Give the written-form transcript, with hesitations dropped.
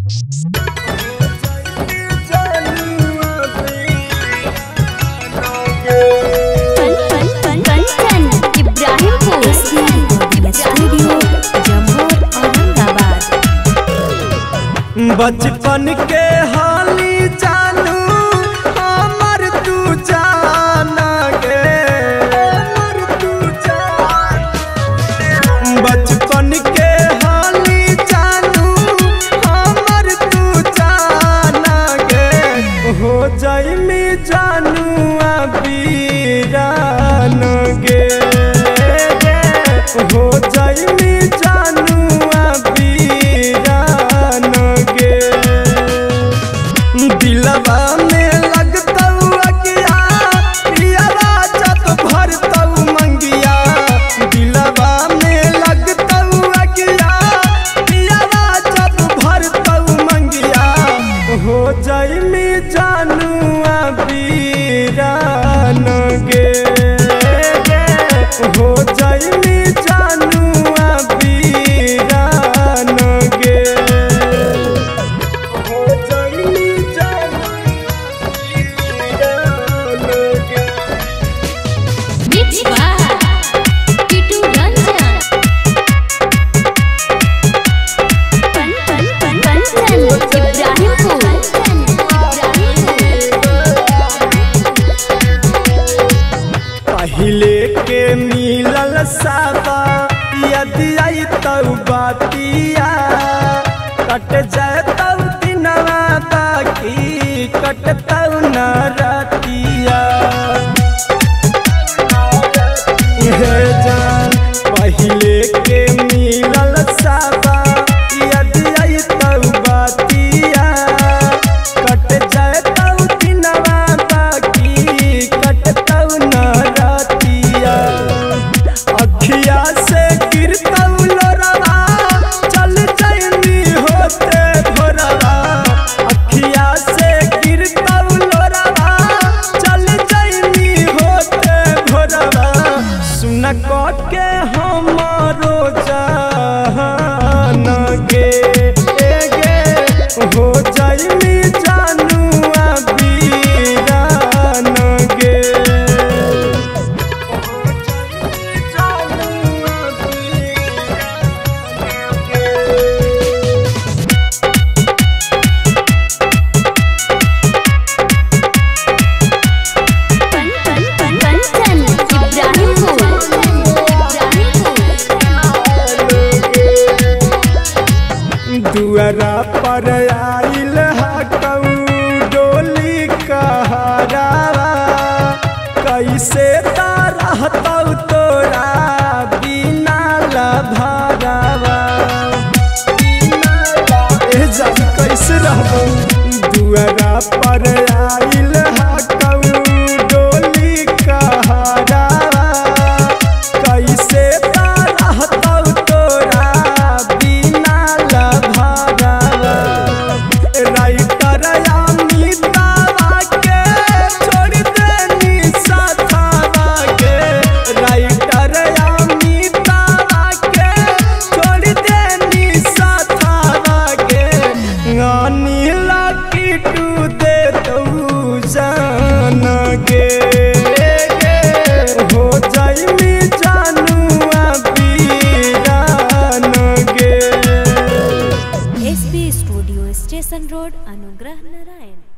बचपन के हाली जानू हमर तू जाना गे, बचपन के हाली जानू हमर तू जाना गे, हो जाइमी जानू वीरान गे, हो जाइमी जानू दिलवा में लगता अगिया पियावा जब भरता मंगिया, दिलवा में लगता अगिया पियावा जब भरता मंगिया, हो जाइमी जानू वीरान गे, हो जाइमी जानू वीरान गे। पहिले के मिलल साबा यदि आई तऊ बातिया, कट जाए तऊ दिनवा बाकी कट तऊ न रातिया, जान पहिले के मिलल साबा यदि आई तऊ बातिया, कट जाए तऊ दिनवा बाकी कट तऊ न अखिया से गिरता लोरवा चल जाइनी होते भोरवा, अखिया से गिरता लोरवा चल जाइनी होते भोरवा, सुन के हमारो जान गे, हो जाइनी जानू वीरान गे। दुआरा पर आइल हकऊ डोली कहरावा, कैसे रहतौ तोरा बिना लभरावा, जब कैसे रहबो। दुआरा पर आइल हकऊ डोली कहरावा, कैसे रहतौ तोरा बिना लभरावा, राइटर अमितावा के छोड़ देनी साथावा के, राइटर अमितावा के छोड़ देनी साथावा के, नीला किटू दे तू जान गे, हो जाइमी जानू वीरान गे। SB studio station road Anugrah Narayan.